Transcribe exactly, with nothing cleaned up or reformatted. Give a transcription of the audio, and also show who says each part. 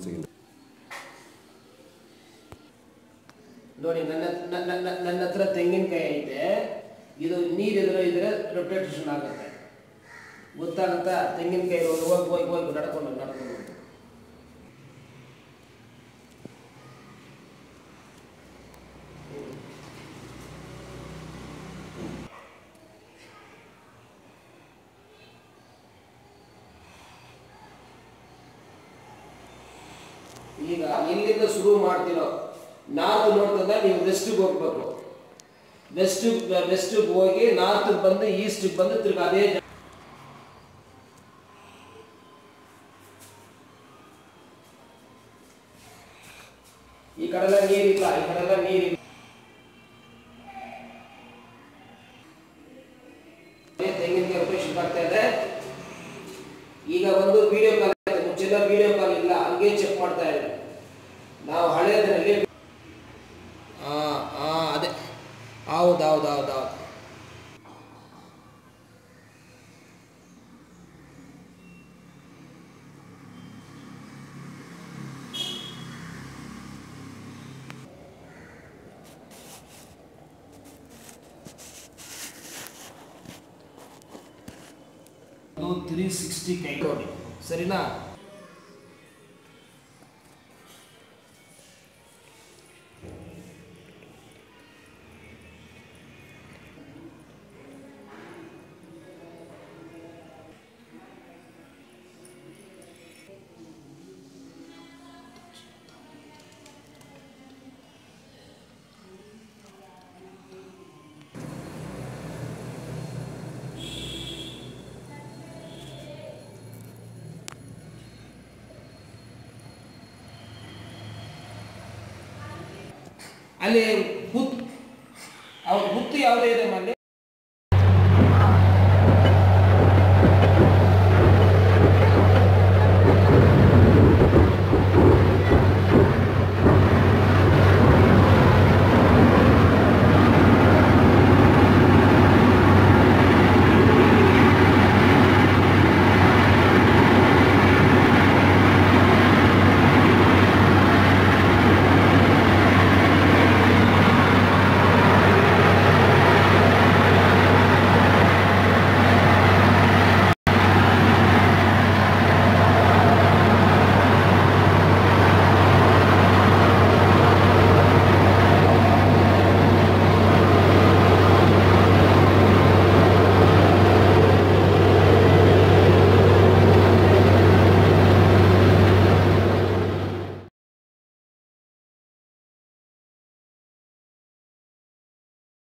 Speaker 1: Second.
Speaker 2: ನೋಡಿ ನನ್ನ ನನ್ನ ಹತ್ರ ತೆಂಗಿನಕಾಯಿ ಐತೆ, ಇದು ನೀರು ಎದುರು ಇದ್ರೆ ರೊಟೇಷನ್ ಆಗುತ್ತೆ, ಗೊತ್ತಾಗುತ್ತಾ? ತೆಂಗಿನಕಾಯಿ ಹೋಗಿ ಹೋಗಿ ಹೋಗಿ ಹೋಗಿ ನಡ್ಕೊಂಡು ನಡ್ಕೊಂಡು ಈಗ ಎಲ್ಲಿಂದ ಶುರು ಮಾಡ್ತಿರೋ ನಾರ್ತ್ ನೋಡ್ತಂದ್ರೆ ನೀವು ವೆಸ್ಟಿಗೆ ಹೋಗ್ಬೇಕು. ವೆಸ್ಟ್ ವೆಸ್ಟಿಗೆ ಹೋಗಿ ನಾರ್ತ್ ಬಂದು ಈಸ್ಟಿಗೆ ಬಂದು ತಿರ್ಗಿ ಅದೇ ಈ ಕಡೆಲ್ಲ ನೀರಿಲ್ಲ, ಈ ಕಡೆಲ್ಲ ನೀರಿಲ್ಲ. ತೆಂಗಿನಕಾಯಿ ರೊಟೇಷನ್ ಆಗ್ತಾ ಇದೆ. ಈಗ ಒಂದು ವಿಡಿಯೋ ಕಾಲ್, ಮುಂಚೆಲ್ಲ ವಿಡಿಯೋ ಕಾಲ್ ಇಲ್ಲ, ಹಂಗೆ ಚೆಕ್ ಮಾಡ್ತಾ ಇದ್ದೀವಿ ನಾವು ಹಳೆಯದರಲ್ಲಿ. ಹಾಂ ಹಾಂ ಅದೇ ಹೌದು ಹೌದು ಹೌದು ಹೌದು ತ್ರೀ ಸಿಕ್ಸ್ಟಿ ಕೈ ನೋಡಿ, ಸರಿನಾ? ಅಲ್ಲಿ ಹುತ್ತು, ಅವ್ರ ಹುತ್ತು ಯಾವುದೇ ಇದೆ ಅಲ್ಲಿ